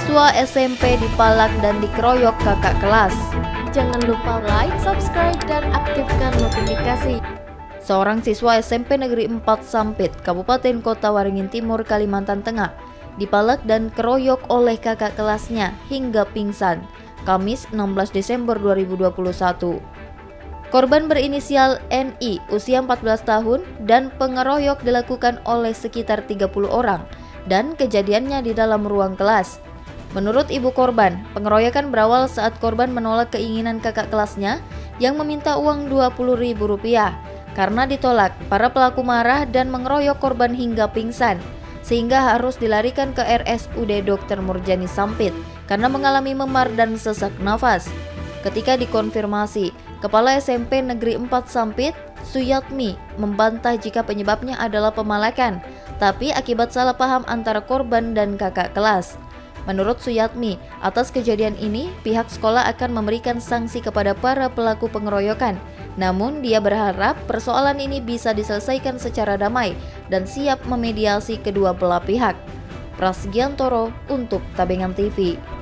siswa SMP dipalak dan dikeroyok kakak kelas. Jangan lupa like, subscribe, dan aktifkan notifikasi. Seorang siswa SMP Negeri 4 Sampit, Kabupaten Kota Waringin Timur, Kalimantan Tengah, dipalak dan keroyok oleh kakak kelasnya hingga pingsan, Kamis 16 Desember 2021. Korban berinisial NI, usia 14 tahun, dan pengeroyok dilakukan oleh sekitar 30 orang, dan kejadiannya di dalam ruang kelas. Menurut ibu korban, pengeroyokan berawal saat korban menolak keinginan kakak kelasnya yang meminta uang Rp20.000. Karena ditolak, para pelaku marah dan mengeroyok korban hingga pingsan, sehingga harus dilarikan ke RSUD Dr. Murjani Sampit karena mengalami memar dan sesak nafas. Ketika dikonfirmasi, Kepala SMP Negeri 4 Sampit, Suyatmi, membantah jika penyebabnya adalah pemalakan, tapi akibat salah paham antara korban dan kakak kelas. Menurut Suyatmi, atas kejadian ini, pihak sekolah akan memberikan sanksi kepada para pelaku pengeroyokan. Namun, dia berharap persoalan ini bisa diselesaikan secara damai dan siap memediasi kedua belah pihak. Prasgiantoro untuk Tabengan TV.